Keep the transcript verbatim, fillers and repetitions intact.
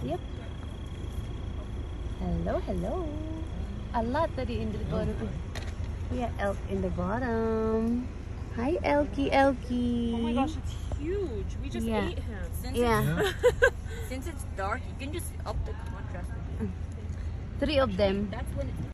Yep. Hello, hello. A lot tadi in the bottom. We have elk in the bottom. Hi, Elky, Elky. Oh my gosh, it's huge. We just Yeah. ate him. Since Yeah. It's, since it's dark, you can just up the contrast. Three of them. That's when it's